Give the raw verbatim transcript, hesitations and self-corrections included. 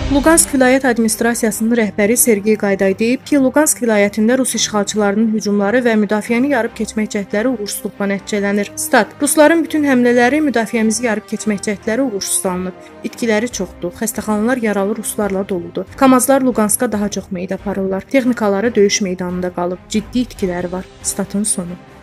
Luqansk vilayət administrasiyasının rəhbəri Sergey Qayday deyib ki, Luqansk vilayətində Rus işğalçılarının hücumları və müdafiəni yarıb keçmək cəhdləri uğursuzluqla nəticələnir. Stat: Rusların bütün həmlələri, müdafiəmizi yarıb keçmək cəhdləri uğursuzlanıb. İtkiləri çoxdur. Xəstəxanalar yaralı ruslarla doludur. Kamazlar Luqanska daha çox meyid aparırlar. Texnikaları döyüş meydanında qalıb. Ciddi itkiləri var. Statın sonu.